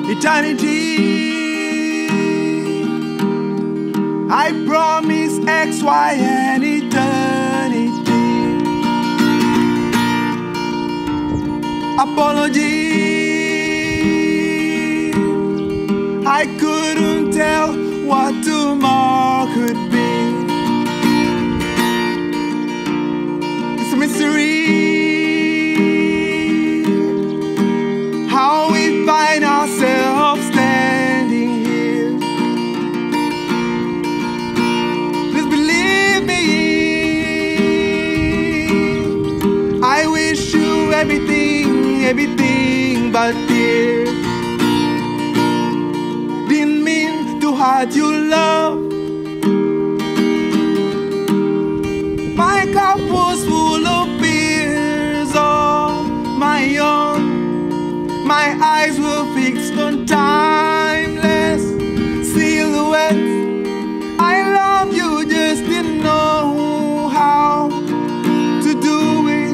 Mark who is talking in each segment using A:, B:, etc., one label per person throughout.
A: eternity. I promise X, Y, and eternity. Apology, I couldn't tell what tomorrow could be. It's a mystery how we find ourselves standing here. Please believe me, I wish you everything, everything but fear. Didn't mean to hurt your love. My cup was full of fears of my own. My eyes were fixed on timeless silhouettes. I love you, just didn't know how to do it.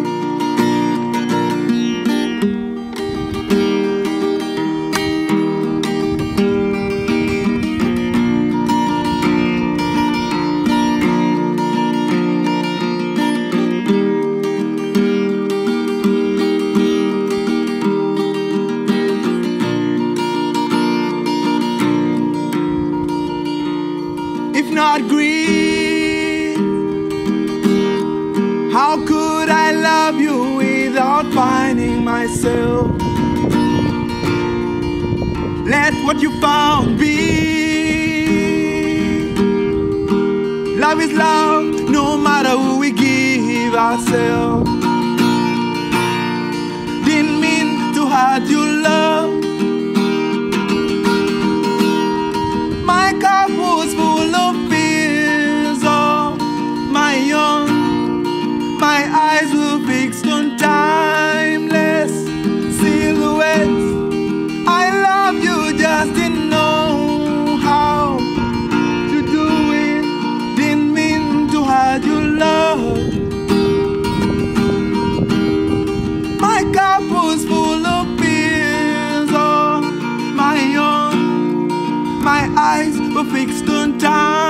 A: If not greed, how could I love you without finding myself? Let what you found be. Love is love, no matter who we give ourselves. Didn't mean to hurt your love. My cup was full of fears of my own. My eyes were fixed on timeless silhouettes. I love you, just didn't know how to do it. Didn't mean to hurt your love. My cup was full of fears of my own. My eyes were fixed on time.